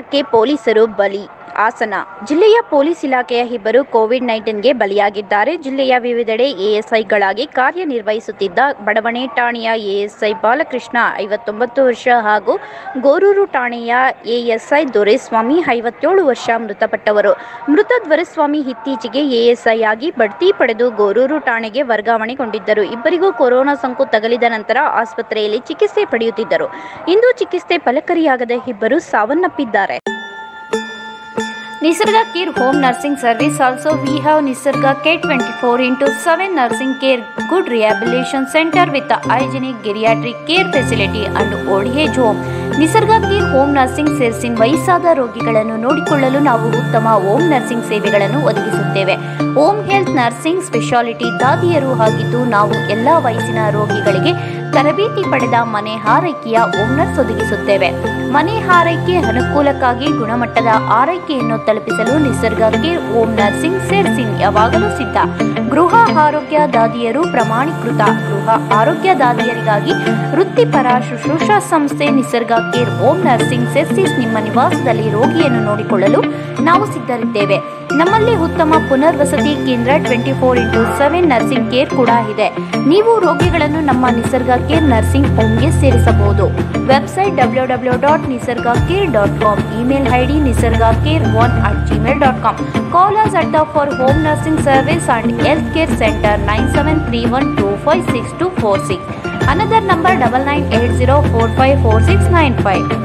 ತಂತ್ರಕ್ಕೆ ಪೊಲೀಸರು ಬಲಿ. ಹಾಸನ ಜಿಲ್ಲೆಯ ಪೊಲೀಸ್ ಇಲಾಖೆಯ ಇಬ್ಬರು ಕೋವಿಡ್-19ಗೆ ಬಲಿಯಾಗಿದ್ದಾರೆ. ಜಿಲ್ಲೆಯ ವಿವಿಧೆಡೆ ಎಎಸ್ಐಗಳಾಗಿ ಕಾರ್ಯನಿರ್ವಹಿಸುತ್ತಿದ್ದ ಬಡಾವಣೆ ಠಾಣೆಯ ಎಎಸ್ಐ ಬಾಲಕೃಷ್ಣ 59 ವರ್ಷ ಹಾಗೂ ಗೋರೂರು ಠಾಣೆಯ ಎಎಸ್ಐ ದೊರೆಸ್ವಾಮಿ 57 ವರ್ಷ ಮೃತಪಟ್ಟವರು. ಮೃತ ದೊರೆಸ್ವಾಮಿ ಇತ್ತೀಚೆಗೆ ಎಎಸ್ಐ ಆಗಿ ಬಡ್ತಿ ಪಡೆದು ಗೋರೂರು ಠಾಣೆಗೆ ವರ್ಗಾವಣೆಗೊಂಡಿದ್ದರು. ಇಬ್ಬರಿಗೂ ಕೊರೋನಾ ಸೋಂಕು ತಗುಲಿದ ನಂತರ ಆಸ್ಪತ್ರೆಯಲ್ಲಿ ಚಿಕಿತ್ಸೆ ಪಡೆಯುತ್ತಿದ್ದರು. ಇಂದು ಚಿಕಿತ್ಸೆ ಫಲಕಾರಿಯಾಗದ ಇಬ್ಬರು ಸಾವನ್ನಪ್ಪಿದ್ದಾರೆ. Nisarga Care Home Nursing Service. Also we have Nisarga Care 24/7 Nursing Care, Good Rehabilitation Center with a hygienic geriatric care facility and old age home. Nisarga care home nursing ಸೇರಿಸಿನ ವಯಸ್ಸಾದ ರೋಗಿಗಳನ್ನು ನೋಡಿಕೊಳ್ಳಲು ನಾವು ಉತ್ತಮ ಹೋಮ್ ನರ್ಸಿಂಗ್ ಸೇವೆಗಳನ್ನು ಒದಗಿಸುತ್ತೇವೆ. ಹೋಮ್ ಹೆಲ್ತ್ ನರ್ಸಿಂಗ್ ಸ್ಪೆಷಾಲಿಟಿ ದಾದಿಯರು ಆಗಿದ್ದು ನಾವು ಎಲ್ಲ ವಯಸ್ಸಿನ ರೋಗಿಗಳಿಗೆ ತರಬೇತಿ ಪಡೆದ ಮನೆ ಆರೈಕೆಯ ಹೋಮ್ ನರ್ಸ್ ಒದಗಿಸುತ್ತೇವೆ. ಮನೆ ಆರೈಕೆ ಅನುಕೂಲಕ್ಕಾಗಿ ಗುಣಮಟ್ಟದ ಆರೈಕೆಯನ್ನು ತಲುಪಿಸಲು ನಿಸರ್ಗ ಕೇರ್ ಹೋಮ್ ನರ್ಸಿಂಗ್ ಸೇರಿಸಿನ್ ಯಾವಾಗಲೂ ಸಿದ್ಧ. ಗೃಹ ಆರೋಗ್ಯ ದಾದಿಯರು ಪ್ರಮಾಣೀಕೃತ. ಗೃಹ ಆರೋಗ್ಯ ದಾದಿಯರಿಗಾಗಿ ವೃತ್ತಿಪರ ಶುಶ್ರೂಷಾ ಸಂಸ್ಥೆ ನಿಸರ್ಗ ಕೇರ್ ಹೋಮ್ ನರ್ಸಿಂಗ್ ಸೇರಿಸಿಸ್ ನಿಮ್ಮ ನಿವಾಸದಲ್ಲಿ ರೋಗಿಯನ್ನು ನೋಡಿಕೊಳ್ಳಲು ನಾವು ಸಿದ್ಧರಿದ್ದೇವೆ. ನಮ್ಮಲ್ಲಿ ಉತ್ತಮ ಪುನರ್ವಸತಿ ಕೇಂದ್ರ 24/7 ನರ್ಸಿಂಗ್ ಕೇರ್ ಕೂಡ ಇದೆ. ನೀವು ರೋಗಿಗಳನ್ನು ನಮ್ಮ ನಿಸರ್ಗ ಕೇರ್ ನರ್ಸಿಂಗ್ ಹೋಮ್ಗೆ ಸೇರಿಸಬಹುದು. Website www.nisargacare.com. Email ID nisargacare1@gmail.com. Call us at the for home nursing service and health care center 9731256246. Another number 9980454695.